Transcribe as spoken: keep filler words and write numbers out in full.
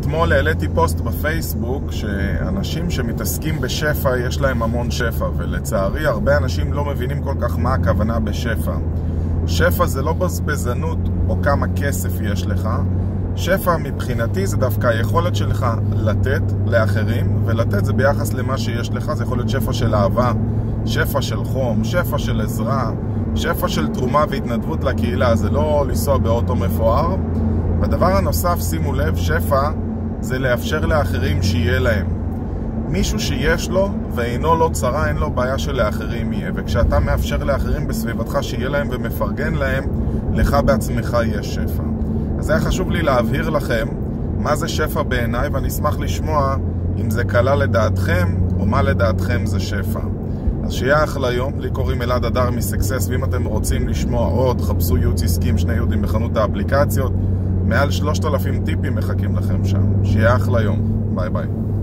אתמול העליתי פוסט בפייסבוק שאנשים שמתעסקים בשפע יש להם המון שפע, ולצערי הרבה אנשים לא מבינים כל כך מה הכוונה בשפע. שפע זה לא בזבזנות או כמה כסף יש לך. שפע מבחינתי זה דווקא היכולת שלך לתת לאחרים, ולתת זה ביחס למה שיש לך. זה יכול להיות שפע של אהבה, שפע של חום, שפע של עזרה, שפע של תרומה והתנדבות לקהילה. זה לא לנסוע באוטו מפואר. והדבר הנוסף, שימו לב, שפע זה לאפשר לאחרים שיהיה להם. מישהו שיש לו ואינו לא צרה, אין לו בעיה שלאחרים יהיה. וכשאתה מאפשר לאחרים בסביבתך שיהיה להם ומפרגן להם, לך בעצמך יש שפע. אז היה חשוב לי להבהיר לכם מה זה שפע בעיניי, ואני אשמח לשמוע אם זה קלה לדעתכם או מה לדעתכם זה שפע. אז שיהיה אחלה יום. לי קוראים אלעד הדר מסקסס, ואם אתם רוצים לשמוע עוד, חפשו ייעוץ עסקי עם שני יהודים בחנות האפליקציות. מעל שלושת אלפים טיפים מחכים לכם שם. שיהיה אחלה יום. ביי ביי.